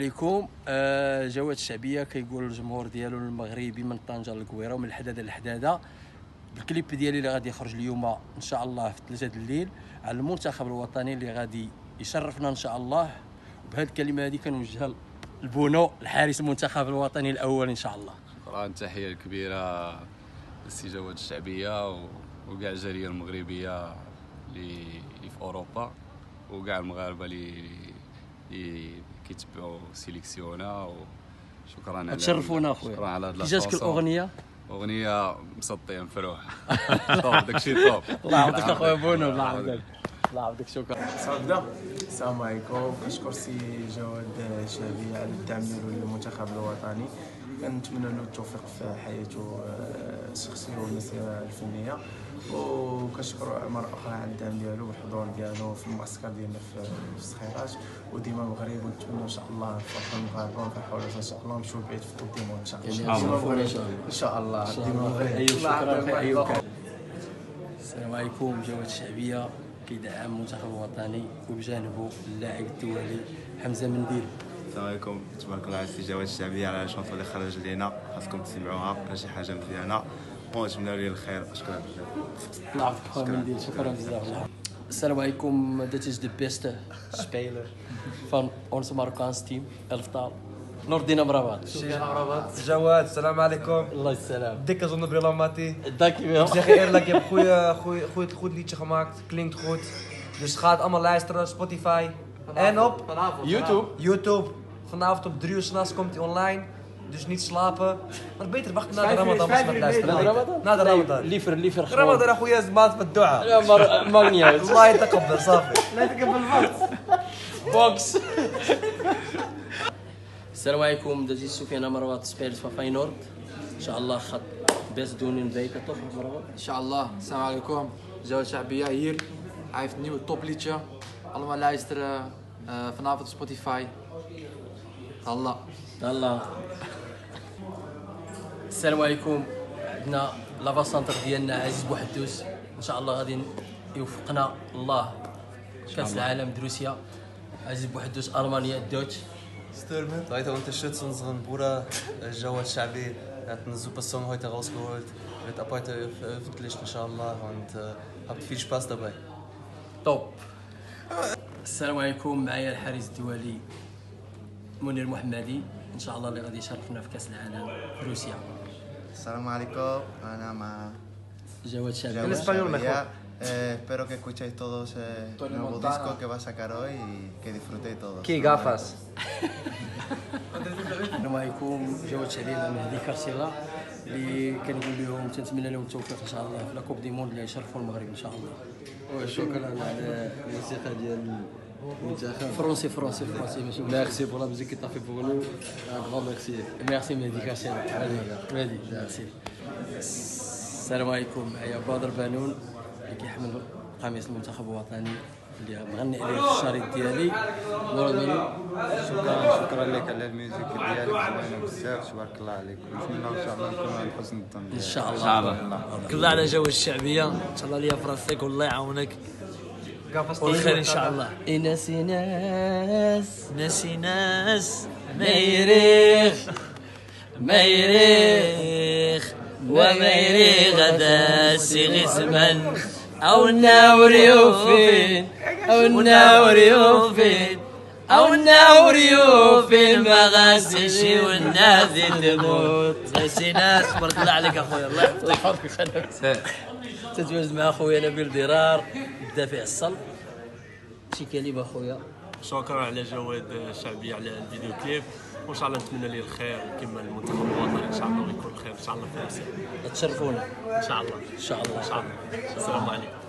عليكم. جواد الشعبيه كيقول الجمهور ديالو المغربي من طنجه للكويره ومن الحداده للحداده بالكليب ديالي اللي غادي يخرج اليوم ان شاء الله في 3 الليل على المنتخب الوطني اللي غادي يشرفنا ان شاء الله. وبهذه الكلمه هذه كنوجهها لبونو الحارس المنتخب الوطني الاول ان شاء الله. شكرا، تحيه الكبيره للسي جواد الشعبيه وكاع الجاليه المغربيه اللي في اوروبا وكاع المغاربه اللي كيتبعوا سيليكسيونا. وشكرا على تشرفونا اخويا. شكرا على هذه كي جاتك الاغنيه؟ اغنيه مسطيه مفروح. طوب داكشي طوب. الله يعاودك اخويا بونو. الله يعاودك. الله يعاودك. شكرا. صافي. السلام عليكم. كنشكر سي جواد الشعبيه على الدعم ديالو للمنتخب الوطني. كنتمنى له التوفيق في حياته الشخصيه والمسيره الفنيه، وكنشكر مره اخرى على الدعم ديالو والحضور ديالو في المعسكر ديالنا في الصخيرات. وديما المغرب، ونتمنى ان شاء الله نفرحوا المغاربه ونفرحوا ان شاء الله نمشيو بعيد في الديمون ان شاء الله. ان شاء الله ديما المغرب. شكرا ايوب. السلام عليكم. جواد الشعبيه كيدعم المنتخب الوطني وبجانبه اللاعب الدولي حمزه منديل. السلام عليكم. تبارك الله على السي جواد الشعبيه على الشونطه اللي خرج لينا، خاصكم تسمعوها راه شي حاجه مزيانه ونتمنى ليه الخير. شكرا بزاف. الله يعافيك خويا منديل. شكرا بزاف. السلام عليكم. That is the best speler van onze Marokkaanse team elftal. Nordin Amrabat. جواد السلام عليكم. الله يسلم. Dikke zonnebril Matti. Dankjewel. Ik zeg je eerlijk, je hebt goed liedje gemaakt. Klinkt goed. Dus ga het allemaal luisteren. Spotify. En op YouTube. Vanavond om 3 uur 's nachts komt hij online. Dus niet slapen. Maar beter wachten na de Ramadan als we luisteren. Na de Ramadan. Liever gewoon. Ramadan اخويا maand met dua. Ja, maar maakt niet uit. الله يتقبل صافي. بوكس. السلام عليكم. دازي سفيان امراوات سبيرز فاينورد ان شاء الله خط best doen in week toch Amrabat? Inshallah. Assalamu alaikum. Jawad Sha'biya hier. Hij heeft een nieuwe topliedje. Allemaal luisteren vanavond op Spotify. Allah. الله. السلام عليكم. عندنا لافا سانتر ديالنا عزيز بوحدوس ان شاء الله غادي يوفقنا الله كاس العالم روسيا. عزيز بوحدوس المانيا دوتش. Stürmer. Leute, unterstützt unseren Bruder Jawad Sha'bi. Er hat einen super Song heute rausgeholt. Wird ab heute veröffentlicht, inshallah. Und habt viel Spaß dabei. توب. السلام عليكم. معايا الحارس الدولي منير محمدي ان شاء الله اللي غادي يشرفنا في كاس العالم في روسيا. السلام عليكم. انا مع جواد Jawad شعبي. Sha'biya. Espero que escuchéis todos el nuevo disco que va a sacar hoy y que disfrutéis todos. Key gafas. السلام عليكم. جواد شعبي مهدي كارسيلا اللي كنقول لهم تنتمنى لهم التوفيق ان شاء الله في لاكوب دي موند اللي يشرفوا المغرب ان شاء الله. وشكرا على الموسيقى ديال المنتخب. فرونسي ماشي. Merci pour la musique que tu as fait pour nous. Un grand merci. ميرسي مهدي كارسيلا. مهدي ميرسي. السلام عليكم. معايا بدر بانون اللي كيحمل قميص المنتخب الوطني اللي مغني عليه في الشريط ديالي. شكرا لك على الميوزيك ديالك زوينه بزاف. تبارك الله عليك. نتمنى ان شاء الله نكونوا على حسن الظن ان شاء الله. كلها على جو الشعبيه ان شاء الله ليا في راسك والله يعاونك والخير ان شاء الله. ناسي ناس ميريخ وميري غدا سيغي زمن او ناوريو فين ما غاسشي والنادي تموت. ناسي ناس. بارك الله عليك اخويا. الله يحفظك. تتواجد مع اخويا نبيل ضرار الدافع الصلب. شي كلمه اخويا. شكرا على جواد الشعبيه على الفيديو كليب، وان شاء الله نتمنى ليه الخير كما المنتخب الوطني ان شاء الله ويكون الخير ان شاء الله في روسيا. تشرفونا ان شاء الله. ان شاء الله. السلام عليكم.